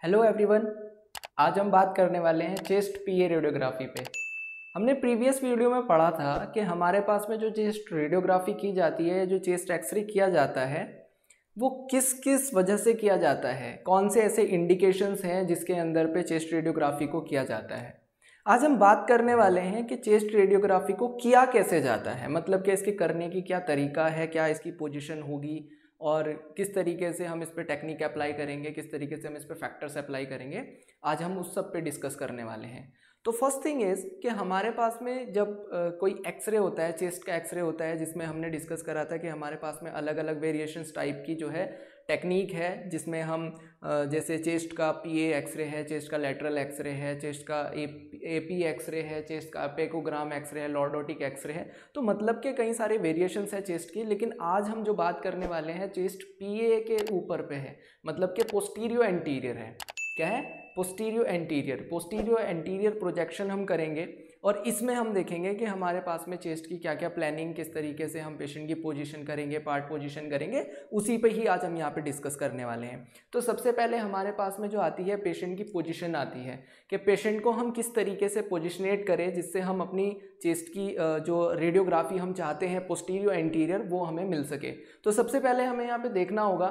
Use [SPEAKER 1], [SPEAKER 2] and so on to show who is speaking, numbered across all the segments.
[SPEAKER 1] Hello everyone. आज हम बात करने वाले हैं चेस्ट पीए रेडियोग्राफी पे। हमने प्रीवियस वीडियो में पढ़ा था कि हमारे पास में जो चेस्ट रेडियोग्राफी की जाती है, जो चेस्ट एक्सरे किया जाता है, वो किस किस वजह से किया जाता है, कौन से ऐसे इंडिकेशंस हैं जिसके अंदर पे चेस्ट रेडियोग्राफी को किया जाता है। आज हम बात करने वाले हैं कि चेस्ट रेडियोग्राफी को किया कैसे जाता है, मतलब कि इसके करने की क्या तरीका है, क्या इसकी पोजीशन होगी और किस तरीके से हम इस पर टेक्निक अप्लाई करेंगे, किस तरीके से हम इस पर फैक्टर्स अप्लाई करेंगे। आज हम उस सब पे डिस्कस करने वाले हैं। तो फर्स्ट थिंग इज़ कि हमारे पास में जब कोई एक्सरे होता है, चेस्ट का एक्सरे होता है, जिसमें हमने डिस्कस करा था कि हमारे पास में अलग अलग वेरिएशंस टाइप की जो है टेक्निक है, जिसमें हम जैसे चेस्ट का पीए एक्सरे है, चेस्ट का लैटरल एक्सरे है, चेस्ट का एपी एक्सरे है, चेस्ट का अपेकोग्राम एक्सरे है, लॉर्डोटिक एक्सरे है। तो मतलब के कई सारे वेरिएशंस है चेस्ट की, लेकिन आज हम जो बात करने वाले हैं चेस्ट पीए के ऊपर पे है, मतलब कि पोस्टीरियो एंटीरियर है। क्या है? Posterior anterior. Posterior anterior projection हम करेंगे और इसमें हम देखेंगे कि हमारे पास में चेस्ट की क्या क्या प्लानिंग, किस तरीके से हम पेशेंट की पोजीशन करेंगे, पार्ट पोजीशन करेंगे, उसी पे ही आज हम यहाँ पे डिस्कस करने वाले हैं। तो सबसे पहले हमारे पास में जो आती है पेशेंट की पोजीशन आती है कि पेशेंट को हम किस तरीके से पोजिशनेट करें जिससे हम अपनी चेस्ट की जो रेडियोग्राफी हम चाहते हैं पोस्टीरियो एंटीरियर, वो हमें मिल सके। तो सबसे पहले हमें यहाँ पे देखना होगा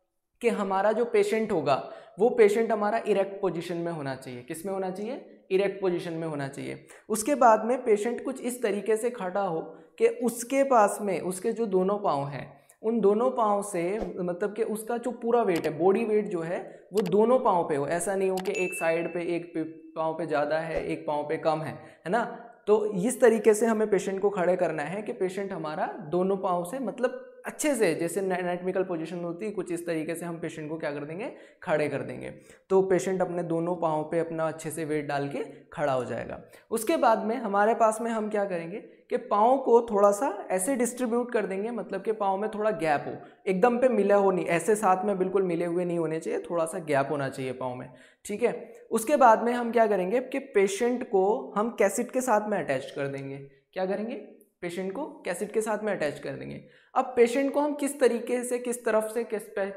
[SPEAKER 1] कि हमारा जो पेशेंट होगा वो पेशेंट हमारा इरेक्ट पोजीशन में होना चाहिए। किस में होना चाहिए? इरेक्ट पोजीशन में होना चाहिए। उसके बाद में पेशेंट कुछ इस तरीके से खड़ा हो कि उसके पास में उसके जो दोनों पाँव हैं, उन दोनों पाँव से मतलब कि उसका जो पूरा वेट है, बॉडी वेट जो है, वो दोनों पाँव पे हो। ऐसा नहीं हो कि एक साइड पे, एक पाँव पे ज़्यादा है, एक पाँव पे कम है ना। तो इस तरीके से हमें पेशेंट को खड़े करना है कि पेशेंट हमारा दोनों पाँव से मतलब अच्छे से, जैसे एनाटॉमिकल पोजीशन होती है कुछ इस तरीके से हम पेशेंट को क्या कर देंगे? खड़े कर देंगे। तो पेशेंट अपने दोनों पाँव पे अपना अच्छे से वेट डाल के खड़ा हो जाएगा। उसके बाद में हमारे पास में हम क्या करेंगे कि पाँव को थोड़ा सा ऐसे डिस्ट्रीब्यूट कर देंगे, मतलब कि पाँव में थोड़ा गैप हो, एकदम पे मिला हो नहीं, ऐसे साथ में बिल्कुल मिले हुए नहीं होने चाहिए, थोड़ा सा गैप होना चाहिए पाँव में। ठीक है। उसके बाद में हम क्या करेंगे कि पेशेंट को हम कैसेट के साथ में अटैच कर देंगे। क्या करेंगे? पेशेंट को कैसेट के साथ में अटैच कर देंगे। अब पेशेंट को हम किस तरीके से, किस तरफ से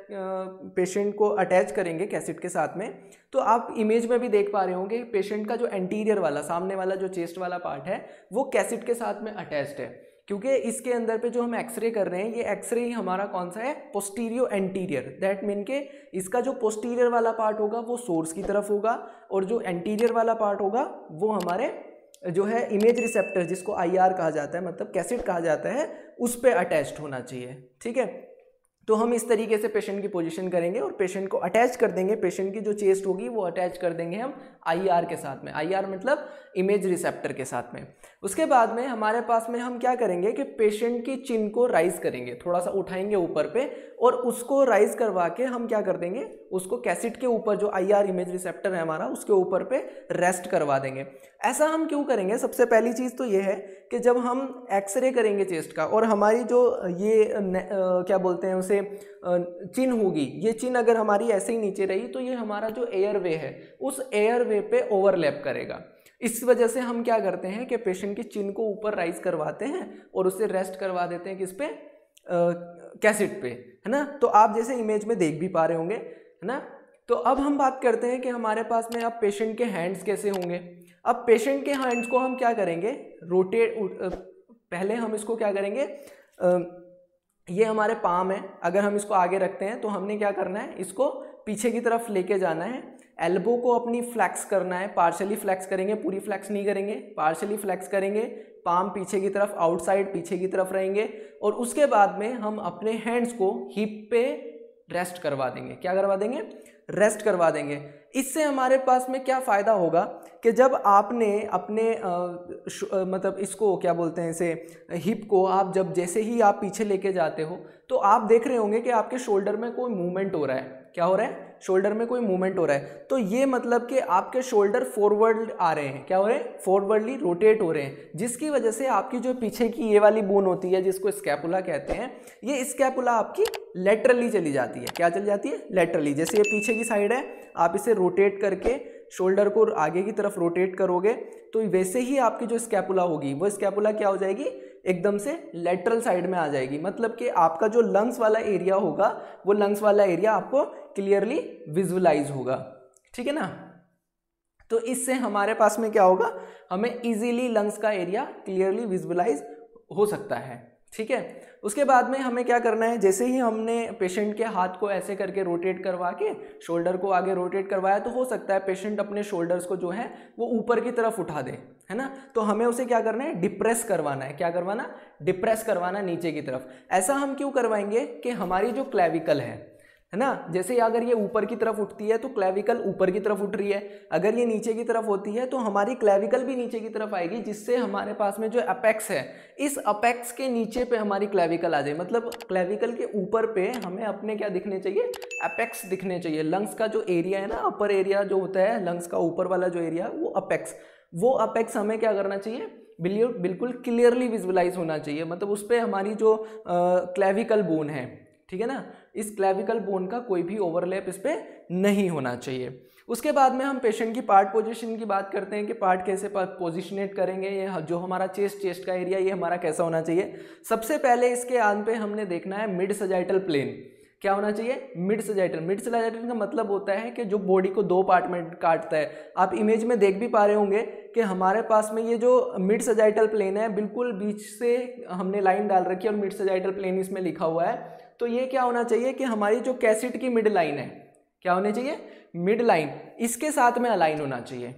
[SPEAKER 1] पेशेंट को अटैच करेंगे कैसेट के साथ में, तो आप इमेज में भी देख पा रहे होंगे पेशेंट का जो एंटीरियर वाला, सामने वाला जो चेस्ट वाला पार्ट है, वो कैसेट के साथ में अटैच्ड है। क्योंकि इसके अंदर पे जो हम एक्सरे कर रहे हैं, ये एक्सरे ही हमारा कौन सा है? Posterior anterior. दैट मीन के इसका जो पोस्टीरियर वाला पार्ट होगा वो सोर्स की तरफ होगा, और जो एंटीरियर वाला पार्ट होगा वो हमारे जो है इमेज रिसेप्टर, जिसको आईआर कहा जाता है, मतलब कैसेट कहा जाता है, उस पे अटैच्ड होना चाहिए। ठीक है। तो हम इस तरीके से पेशेंट की पोजीशन करेंगे और पेशेंट को अटैच कर देंगे। पेशेंट की जो चेस्ट होगी वो अटैच कर देंगे हम आईआर के साथ में। आईआर मतलब इमेज रिसेप्टर के साथ में। उसके बाद में हमारे पास में हम क्या करेंगे कि पेशेंट की चिन को राइज करेंगे, थोड़ा सा उठाएंगे ऊपर पे, और उसको राइज करवा के हम क्या कर देंगे, उसको कैसेट के ऊपर, जो आईआर इमेज रिसेप्टर है हमारा, उसके ऊपर पे रेस्ट करवा देंगे। ऐसा हम क्यों करेंगे? सबसे पहली चीज़ तो ये है कि जब हम एक्सरे करेंगे चेस्ट का और हमारी जो ये क्या बोलते हैं उसे, चिन होगी, ये चिन अगर हमारी ऐसे ही नीचे रही तो ये हमारा जो एयरवे है उस एयरवे पे ओवरलैप करेगा। इस वजह से हम क्या करते हैं कि पेशेंट की चिन को ऊपर राइज करवाते हैं और उसे रेस्ट करवा देते हैं किस पे? कैसेट पे, है ना। तो आप जैसे इमेज में देख भी पा रहे होंगे, है ना। तो अब हम बात करते हैं कि हमारे पास में अब पेशेंट के हैंड्स कैसे होंगे। अब पेशेंट के हैंड्स को हम क्या करेंगे? रोटेट, पहले हम इसको क्या करेंगे, ये हमारे पाम है, अगर हम इसको आगे रखते हैं तो हमने क्या करना है, इसको पीछे की तरफ लेके जाना है। एल्बो को अपनी फ्लैक्स करना है, पार्शली फ्लैक्स करेंगे, पूरी फ्लैक्स नहीं करेंगे, पार्शली फ्लैक्स करेंगे। पाम पीछे की तरफ, आउटसाइड पीछे की तरफ रहेंगे, और उसके बाद में हम अपने हैंड्स को हिप पे रेस्ट करवा देंगे। क्या करवा देंगे? रेस्ट करवा देंगे। इससे हमारे पास में क्या फ़ायदा होगा कि जब आपने अपने मतलब इसको क्या बोलते हैं, इसे हिप को आप जब जैसे ही आप पीछे लेके जाते हो तो आप देख रहे होंगे कि आपके शोल्डर में कोई मूवमेंट हो रहा है। क्या हो रहा है? शोल्डर में कोई मूवमेंट हो रहा है। तो ये मतलब कि आपके शोल्डर फॉरवर्ड आ रहे हैं। क्या हो रहे हैं? फॉरवर्डली रोटेट हो रहे हैं, जिसकी वजह से आपकी जो पीछे की ये वाली बोन होती है, जिसको स्कैपुला कहते हैं, ये स्कैपुला आपकी लेटरली चली जाती है। क्या चली जाती है? लेटरली। जैसे ये पीछे की साइड है, आप इसे रोटेट करके शोल्डर को आगे की तरफ रोटेट करोगे तो वैसे ही आपकी जो स्कैपुला होगी वो स्कैपुला क्या हो जाएगी? एकदम से लेटरल साइड में आ जाएगी। मतलब कि आपका जो लंग्स वाला एरिया होगा वो लंग्स वाला एरिया आपको क्लियरली विजुअलाइज होगा। ठीक है ना। तो इससे हमारे पास में क्या होगा, हमें इजीली लंग्स का एरिया क्लियरली विजुअलाइज हो सकता है। ठीक है, उसके बाद में हमें क्या करना है, जैसे ही हमने पेशेंट के हाथ को ऐसे करके रोटेट करवा के शोल्डर को आगे रोटेट करवाया, तो हो सकता है पेशेंट अपने शोल्डर्स को जो है वो ऊपर की तरफ उठा दे, है ना। तो हमें उसे क्या करना है, डिप्रेस करवाना है। क्या करवाना, डिप्रेस करवाना नीचे की तरफ। ऐसा हम क्यों करवाएंगे कि हमारी जो क्लेविकल है ना, जैसे अगर ये ऊपर की तरफ उठती है तो क्लेविकल ऊपर की तरफ उठ रही है, अगर ये नीचे की तरफ होती है तो हमारी क्लेविकल भी नीचे की तरफ आएगी, जिससे हमारे पास में जो अपेक्स है, इस अपेक्स के नीचे पे हमारी क्लेविकल आ जाए। मतलब क्लेविकल के ऊपर पे हमें अपने क्या दिखने चाहिए, अपेक्स दिखने चाहिए। लंग्स का जो एरिया है ना, अपर एरिया जो होता है लंग्स का ऊपर वाला जो एरिया, वो अपेक्स, वो अपेक्स हमें क्या करना चाहिए, बिल्कुल क्लियरली विजुअलाइज होना चाहिए। मतलब उस पर हमारी जो क्लेविकल बोन है, ठीक है ना, इस क्लेविकल बोन का कोई भी ओवरलैप इस पे नहीं होना चाहिए। उसके बाद में हम पेशेंट की पार्ट पोजीशन की बात करते हैं कि पार्ट कैसे पोजिशनेट करेंगे। ये जो हमारा चेस्ट का एरिया, ये हमारा कैसा होना चाहिए। सबसे पहले इसके आन पे हमने देखना है मिड सजाइटल प्लेन। क्या होना चाहिए, मिड सजाइटल। मिड सजाइटल का मतलब होता है कि जो बॉडी को दो पार्ट में काटता है। आप इमेज में देख भी पा रहे होंगे कि हमारे पास में ये जो मिड सजाइटल प्लेन है, बिल्कुल बीच से हमने लाइन डाल रखी है और मिड सजाइटल प्लेन इसमें लिखा हुआ है। तो ये क्या होना चाहिए कि हमारी जो कैसेट की मिड लाइन है, क्या होनी चाहिए, मिड लाइन इसके साथ में अलाइन होना चाहिए।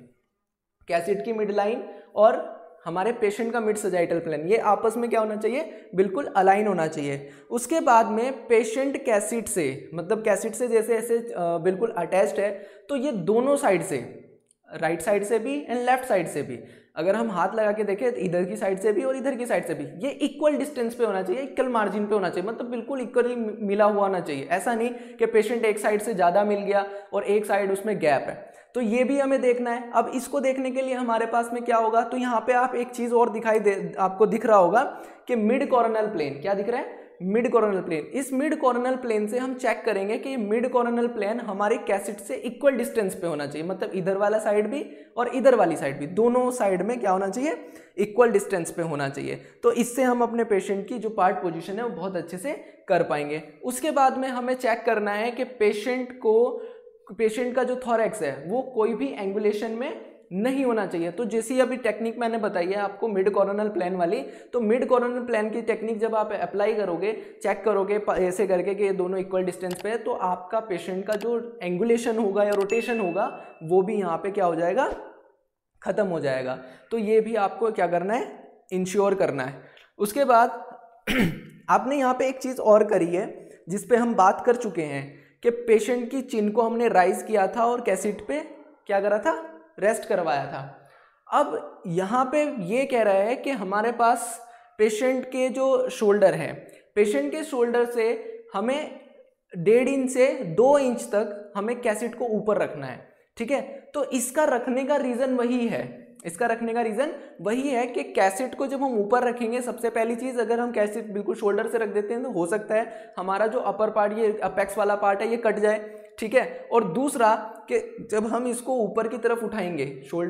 [SPEAKER 1] कैसेट की मिड लाइन और हमारे पेशेंट का मिड सजाइटल प्लेन, ये आपस में क्या होना चाहिए, बिल्कुल अलाइन होना चाहिए। उसके बाद में पेशेंट कैसेट से, मतलब कैसेट से जैसे ऐसे बिल्कुल अटैच्ड है, तो ये दोनों साइड से, राइट साइड से भी एंड लेफ्ट साइड से भी, अगर हम हाथ लगा के देखें तो इधर की साइड से भी और इधर की साइड से भी, ये इक्वल डिस्टेंस पे होना चाहिए, इक्वल मार्जिन पे होना चाहिए। मतलब बिल्कुल इक्वली मिला हुआ होना चाहिए। ऐसा नहीं कि पेशेंट एक साइड से ज़्यादा मिल गया और एक साइड उसमें गैप है। तो ये भी हमें देखना है। अब इसको देखने के लिए हमारे पास में क्या होगा, तो यहाँ पे आप एक चीज़ और आपको दिख रहा होगा कि मिड कॉर्नल प्लेन। क्या दिख रहा है, मिड कॉर्नल प्लेन। इस मिड कॉर्नल प्लेन से हम चेक करेंगे कि मिड कॉर्नल प्लेन हमारी कैसेट से इक्वल डिस्टेंस पे होना चाहिए। मतलब इधर वाला साइड भी और इधर वाली साइड भी, दोनों साइड में क्या होना चाहिए, इक्वल डिस्टेंस पे होना चाहिए। तो इससे हम अपने पेशेंट की जो पार्ट पोजीशन है वो बहुत अच्छे से कर पाएंगे। उसके बाद में हमें चेक करना है कि पेशेंट का जो थोरैक्स है वो कोई भी एंगुलेशन में नहीं होना चाहिए। तो जैसी अभी टेक्निक मैंने बताई है आपको मिड कॉर्नल प्लेन वाली, तो मिड कॉर्नल प्लेन की टेक्निक जब आप अप्लाई करोगे, चेक करोगे ऐसे करके कि ये दोनों इक्वल डिस्टेंस पे है, तो आपका पेशेंट का जो एंगुलेशन होगा या रोटेशन होगा वो भी यहाँ पे क्या हो जाएगा, खत्म हो जाएगा। तो ये भी आपको क्या करना है, इंश्योर करना है। उसके बाद आपने यहाँ पे एक चीज़ और करी है जिस पे हम बात कर चुके हैं कि पेशेंट की चिन को हमने राइज किया था और कैसेट पे क्या करा था, रेस्ट करवाया था। अब यहाँ पे ये कह रहा है कि हमारे पास पेशेंट के जो शोल्डर है, पेशेंट के शोल्डर से हमें 1.5 इंच से 2 इंच तक हमें कैसेट को ऊपर रखना है। ठीक है, तो इसका रखने का रीज़न वही है, इसका रखने का रीज़न वही है कि कैसेट को जब हम ऊपर रखेंगे, सबसे पहली चीज़, अगर हम कैसेट बिल्कुल शोल्डर से रख देते हैं तो हो सकता है हमारा जो अपर पार्ट, ये अपेक्स वाला पार्ट है, ये कट जाए। ठीक है, और दूसरा कि जब हम इसको ऊपर की तरफ उठाएंगे,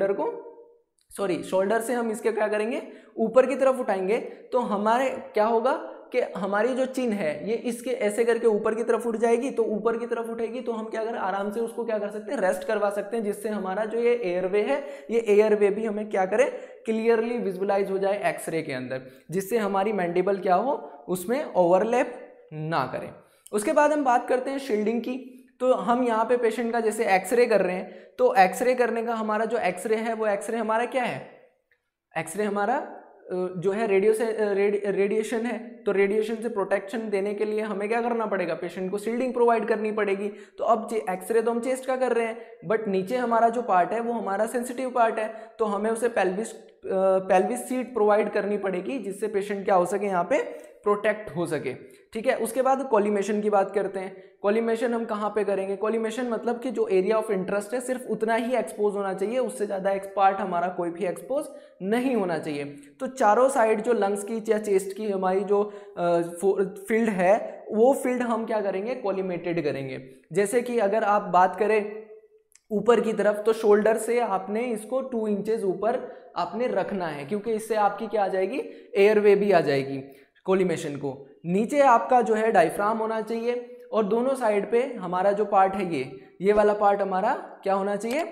[SPEAKER 1] शोल्डर से हम इसके क्या करेंगे, ऊपर की तरफ उठाएंगे, तो हमारे क्या होगा कि हमारी जो चिन है ये इसके ऐसे करके ऊपर की तरफ उठ जाएगी। तो ऊपर की तरफ उठेगी तो हम क्या करें, आराम से उसको क्या कर सकते हैं, रेस्ट करवा सकते हैं, जिससे हमारा जो ये एयरवे है, ये एयरवे भी हमें क्या करें, क्लियरली विजुअलाइज हो जाए एक्सरे के अंदर, जिससे हमारी मैंडिबल क्या हो, उसमें ओवरलैप ना करें। उसके बाद हम बात करते हैं शील्डिंग की। तो हम यहाँ पे पेशेंट का जैसे एक्सरे कर रहे हैं, तो एक्सरे करने का हमारा जो एक्सरे है, वो एक्सरे हमारा क्या है, एक्सरे हमारा जो है रेडिएशन है। तो रेडिएशन से प्रोटेक्शन देने के लिए हमें क्या करना पड़ेगा, पेशेंट को शील्डिंग प्रोवाइड करनी पड़ेगी। तो अब एक्सरे तो हम चेस्ट का कर रहे हैं, बट नीचे हमारा जो पार्ट है वो हमारा सेंसिटिव पार्ट है, तो हमें उसे पेल्विस सीट प्रोवाइड करनी पड़ेगी, जिससे पेशेंट क्या हो सके, यहाँ पे प्रोटेक्ट हो सके। ठीक है, उसके बाद कोलिमेशन की बात करते हैं। कोलिमेशन हम कहाँ पे करेंगे, कोलिमेशन मतलब कि जो एरिया ऑफ इंटरेस्ट है सिर्फ उतना ही एक्सपोज होना चाहिए, उससे ज़्यादा पार्ट हमारा कोई भी एक्सपोज नहीं होना चाहिए। तो चारों साइड जो लंग्स की या चेस्ट की हमारी जो फील्ड है, वो फील्ड हम क्या करेंगे, कोलिमेटेड करेंगे। जैसे कि अगर आप बात करें ऊपर की तरफ, तो शोल्डर से आपने इसको 2 इंचेस ऊपर आपने रखना है, क्योंकि इससे आपकी क्या आ जाएगी, एयरवे भी आ जाएगी कोलिमेशन को। नीचे आपका जो है डायफ्राम होना चाहिए, और दोनों साइड पे हमारा जो पार्ट है ये वाला पार्ट हमारा क्या होना चाहिए,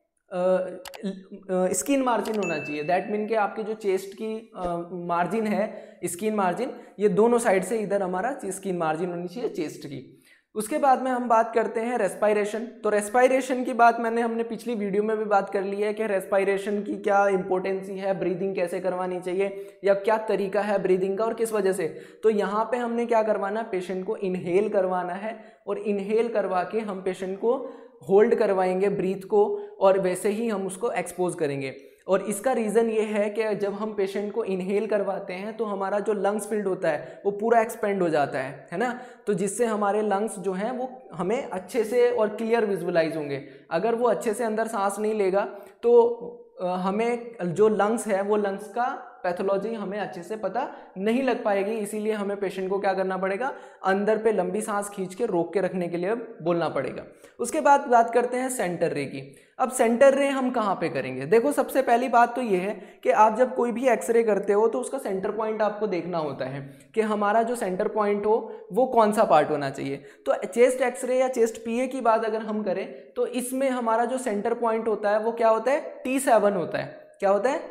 [SPEAKER 1] स्किन मार्जिन होना चाहिए। दैट मीन कि आपके जो चेस्ट की मार्जिन है, स्किन मार्जिन, ये दोनों साइड से इधर हमारा स्किन मार्जिन होनी चाहिए चेस्ट की। उसके बाद में हम बात करते हैं रेस्पायरेशन। तो रेस्पायरेशन की बात हमने पिछली वीडियो में भी बात कर ली है कि रेस्पायरेशन की क्या इंपॉर्टेंसी है, ब्रीदिंग कैसे करवानी चाहिए या क्या तरीका है ब्रीदिंग का और किस वजह से। तो यहाँ पे हमने क्या करवाना, पेशेंट को इनहेल करवाना है और इनहेल करवा के हम पेशेंट को होल्ड करवाएंगे ब्रीथ को और वैसे ही हम उसको एक्सपोज करेंगे। और इसका रीज़न ये है कि जब हम पेशेंट को इनहेल करवाते हैं तो हमारा जो लंग्स फील्ड होता है वो पूरा एक्सपेंड हो जाता है ना, तो जिससे हमारे लंग्स जो हैं वो हमें अच्छे से और क्लियर विजुअलाइज होंगे। अगर वो अच्छे से अंदर सांस नहीं लेगा तो हमें जो लंग्स है वो लंग्स का पैथोलॉजी हमें अच्छे से पता नहीं लग पाएगी। इसीलिए हमें पेशेंट को क्या करना पड़ेगा, अंदर पे लंबी सांस खींच के रोक के रखने के लिए बोलना पड़ेगा। उसके बाद बात करते हैं सेंटर रे की। अब सेंटर रे हम कहाँ पे करेंगे, देखो सबसे पहली बात तो ये है कि आप जब कोई भी एक्सरे करते हो तो उसका सेंटर पॉइंट आपको देखना होता है कि हमारा जो सेंटर पॉइंट हो वो कौन सा पार्ट होना चाहिए। तो चेस्ट एक्सरे या चेस्ट पीए की बात अगर हम करें तो इसमें हमारा जो सेंटर पॉइंट होता है वो क्या होता है, T7 होता है। क्या होता है,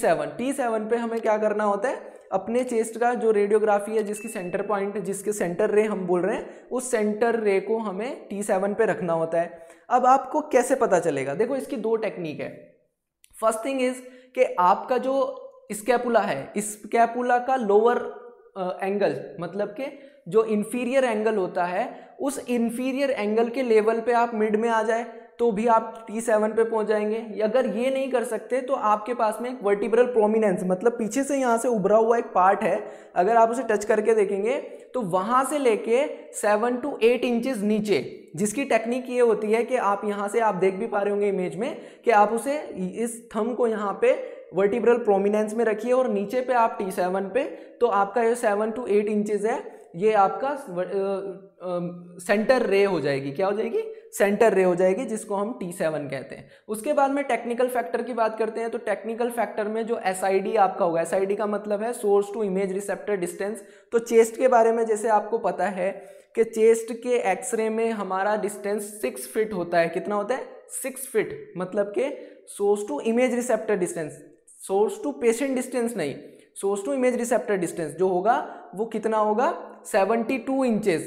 [SPEAKER 1] T7 पे हमें क्या करना होता है, अपने चेस्ट का जो रेडियोग्राफी है जिसकी सेंटर पॉइंट, जिसके सेंटर रे हम बोल रहे हैं, उस सेंटर रे को हमें T7 पे रखना होता है। अब आपको कैसे पता चलेगा, देखो इसकी दो टेक्निक है। फर्स्ट थिंग इज कि आपका जो स्कैपुला है, इस स्कैपुला का लोअर एंगल, मतलब कि जो इंफीरियर एंगल होता है, उस इंफीरियर एंगल के लेवल पे आप मिड में आ जाए तो भी आप T7 पे पहुंच जाएंगे। अगर ये नहीं कर सकते तो आपके पास में एक वर्टिब्रल प्रोमिनेंस, मतलब पीछे से यहाँ से उभरा हुआ एक पार्ट है, अगर आप उसे टच करके देखेंगे तो वहां से लेके 7 to 8 इंचेस नीचे, जिसकी टेक्निक ये होती है कि आप यहाँ से, आप देख भी पा रहे होंगे इमेज में, कि आप उसे, इस थंब को यहाँ पे वर्टिब्रल प्रोमिनेंस में रखिए और नीचे पे आप T7 पे, तो आपका ये 7 to 8 इंचेस है, ये आपका सेंटर रे हो जाएगी। क्या हो जाएगी, सेंटर रे हो जाएगी, जिसको हम T7 कहते हैं। उसके बाद में टेक्निकल फैक्टर की बात करते हैं। तो टेक्निकल फैक्टर में जो SID आपका होगा, SID का मतलब है source to image receptor distance. तो चेस्ट के बारे में जैसे आपको पता है कि चेस्ट के एक्सरे में हमारा डिस्टेंस 6 फीट होता है। कितना होता है, 6 फीट, मतलब कि source to image receptor distance, source to patient distance नहीं, source to image receptor distance जो होगा वो कितना होगा, 72 इंचेस,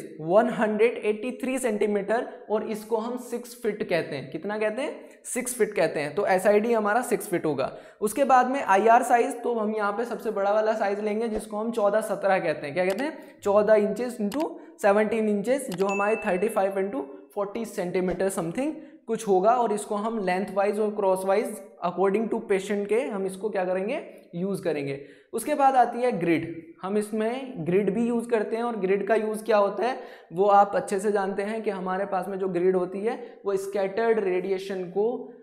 [SPEAKER 1] 183 सेंटीमीटर, और इसको हम 6 फीट कहते हैं। कितना कहते हैं, 6 फीट कहते हैं। तो SID हमारा 6 फीट होगा। उसके बाद में IR साइज, तो हम यहाँ पे सबसे बड़ा वाला साइज लेंगे जिसको हम 14-17 कहते हैं। क्या कहते हैं, 14 इंचेस इंटू 17 इंचेस, जो हमारे 35 इंटू 40 सेंटीमीटर समथिंग कुछ होगा। और इसको हम लेंथ वाइज और crosswise according to patient के हम इसको क्या करेंगे, यूज़ करेंगे। उसके बाद आती है ग्रिड। हम इसमें ग्रिड भी यूज़ करते हैं, और ग्रिड का यूज़ क्या होता है वो आप अच्छे से जानते हैं कि हमारे पास में जो ग्रिड होती है वो स्कैटर्ड रेडिएशन को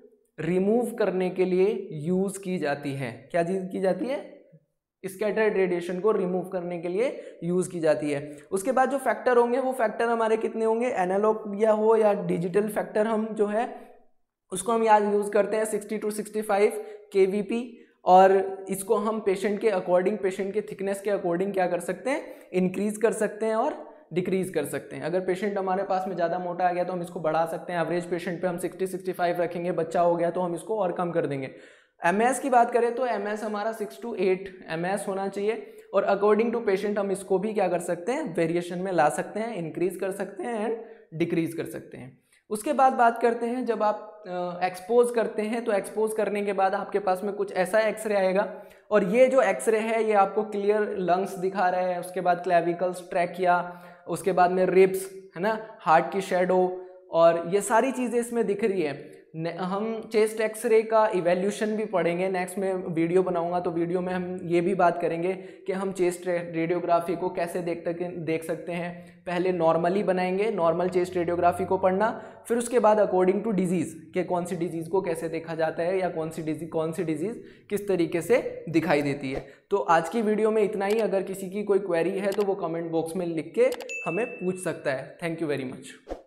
[SPEAKER 1] रिमूव करने के लिए यूज़ की जाती है। क्या चीज़ की जाती है, स्कैटर्ड रेडिएशन को रिमूव करने के लिए यूज़ की जाती है। उसके बाद जो फैक्टर होंगे वो फैक्टर हमारे कितने होंगे, एनालॉग या हो या डिजिटल फैक्टर, हम जो है उसको हम याद यूज़ करते हैं 60 to 65 kVp। और इसको हम पेशेंट के अकॉर्डिंग, पेशेंट के थिकनेस के अकॉर्डिंग क्या कर सकते हैं, इंक्रीज़ कर सकते हैं और डिक्रीज़ कर सकते हैं। अगर पेशेंट हमारे पास में ज़्यादा मोटा आ गया तो हम इसको बढ़ा सकते हैं। एवरेज पेशेंट पे हम 60-65 रखेंगे, बच्चा हो गया तो हम इसको और कम कर देंगे। MS की बात करें तो MS हमारा 6 to 8 MS होना चाहिए, और अकॉर्डिंग टू पेशेंट हम इसको भी क्या कर सकते हैं, वेरिएशन में ला सकते हैं, इंक्रीज़ कर सकते हैं एंड डिक्रीज़ कर सकते हैं। उसके बाद बात करते हैं, जब आप एक्सपोज करते हैं तो एक्सपोज करने के बाद आपके पास में कुछ ऐसा एक्सरे आएगा, और ये जो एक्सरे है ये आपको क्लियर लंग्स दिखा रहे हैं, उसके बाद क्लेविकल्स, ट्रैकिया, उसके बाद में रिब्स, है ना, हार्ट की शेडो, और ये सारी चीज़ें इसमें दिख रही है। हम चेस्ट एक्सरे का इवैल्यूएशन भी पढ़ेंगे, नेक्स्ट में वीडियो बनाऊंगा तो वीडियो में हम ये भी बात करेंगे कि हम चेस्ट रेडियोग्राफी को कैसे देख सकते हैं। पहले नॉर्मली बनाएंगे, नॉर्मल चेस्ट रेडियोग्राफी को पढ़ना, फिर उसके बाद अकॉर्डिंग टू डिजीज़ कि कौन सी डिजीज़ को कैसे देखा जाता है, या कौन सी डिजीज़ किस तरीके से दिखाई देती है। तो आज की वीडियो में इतना ही। अगर किसी की कोई क्वेरी है तो वो कमेंट बॉक्स में लिख के हमें पूछ सकता है। Thank you very much.